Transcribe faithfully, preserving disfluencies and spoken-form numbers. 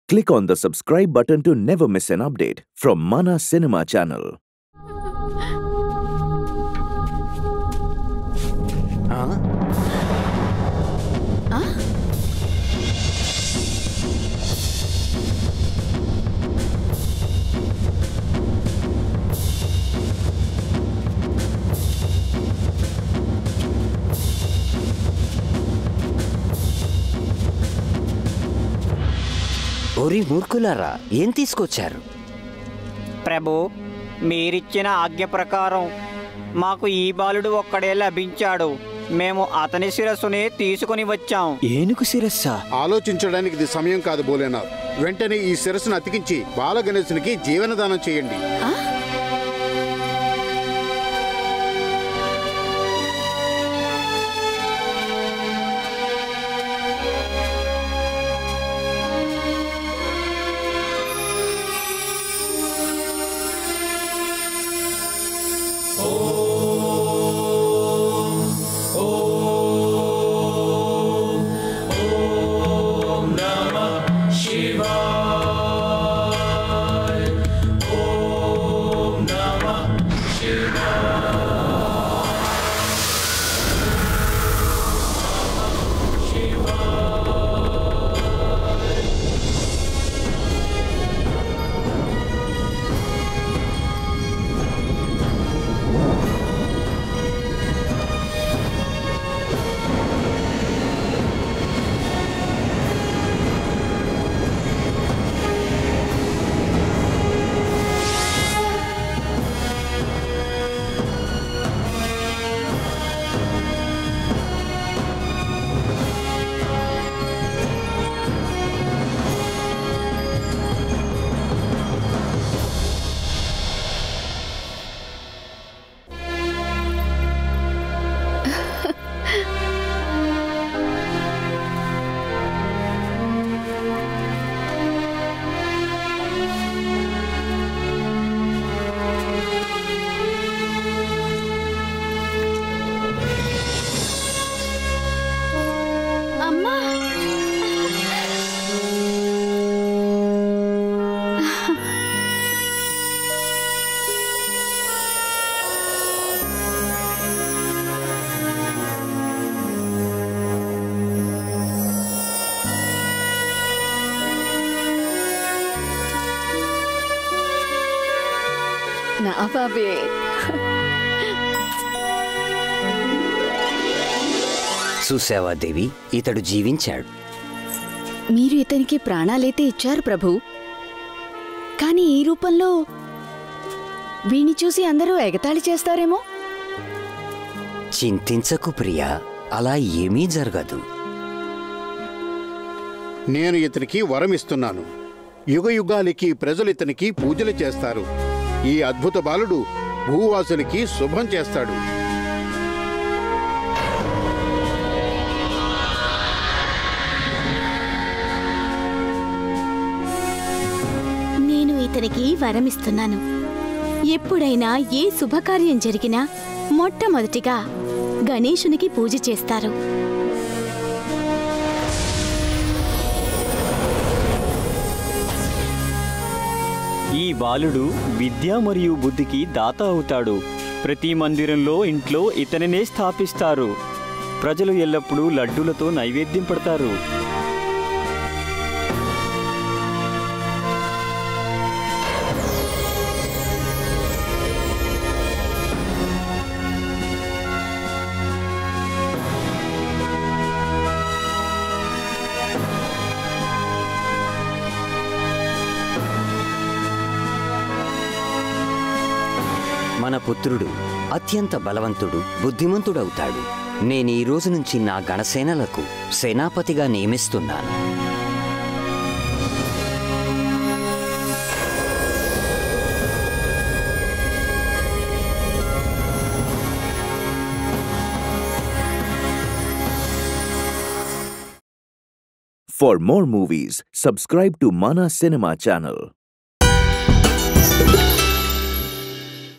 Click on the subscribe button to never miss an update from Manna Cinema channel. Huh? Huh? ఓరి మూర్ఖులారా, ఏం తీసుకొచ్చారు? ప్రభు, మీరిచ్చిన ఆజ్ఞ ప్రకారం మాకు ఈ బాలుడు ఒక్కడే లభించాడు. మేము అతని శిరస్సుని తీసుకుని వచ్చాం. ఏనుగు శిరస్సా? ఆలోచించడానికి ఇది సమయం కాదు బోలేనాథ్. వెంటనే ఈ శిరస్సును అతికించి బాల గణేశునికి జీవనదానం చేయండి. నా బాబే, చూసావా దేవి, ఇతడు జీవించాడు. మీరు ఇతనికి ప్రాణాలైతే ఇచ్చారు ప్రభు, కానీ ఈ రూపంలో వీణ్ణి చూసి అందరూ ఎగతాళి చేస్తారేమో. చింతించకు ప్రియా, అలా ఏమీ జరగదు. నేను ఇతనికి వరం ఇస్తున్నాను. యుగ యుగాలకి ప్రజలు ఇతనికి పూజలు చేస్తారు. ఈ అద్భుత బాలుడు భూవాసులకి శుభం చేస్తాడు. నేను ఇతనికి వరమిస్తున్నాను. ఎప్పుడైనా ఏ శుభకార్యం జరిగినా మొట్టమొదటిగా గణేశునికి పూజ చేస్తారు. ఈ బాలుడు విద్య మరియు బుద్ధికి దాత అవుతాడు. ప్రతి మందిరంలో, ఇంట్లో ఇతనినే స్థాపిస్తారు. ప్రజలు ఎల్లప్పుడూ లడ్డూలతో నైవేద్యం పెడతారు. మన పుత్రుడు అత్యంత బలవంతుడు, బుద్ధిమంతుడవుతాడు. నేను ఈ రోజు నుంచి నా గణసేనలకు సేనాపతిగా నియమిస్తున్నాను. For more movies, subscribe to Manna Cinema channel.